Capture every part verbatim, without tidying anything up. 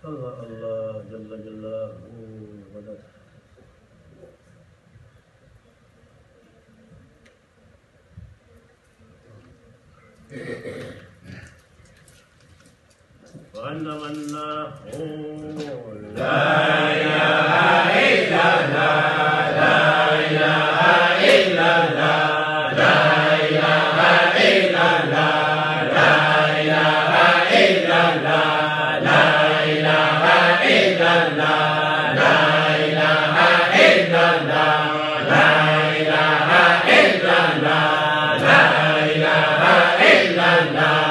Allah Allah Jalla Jalla. وأنما الله لا إله إلا الله لا إله إلا الله لا إله إلا الله لا إله إلا الله لا إله إلا الله لا إله إلا الله لا إله إلا الله لا إله إلا الله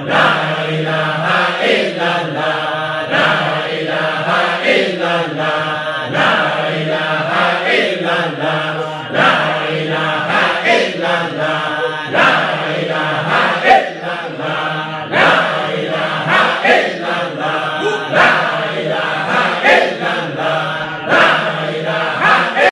La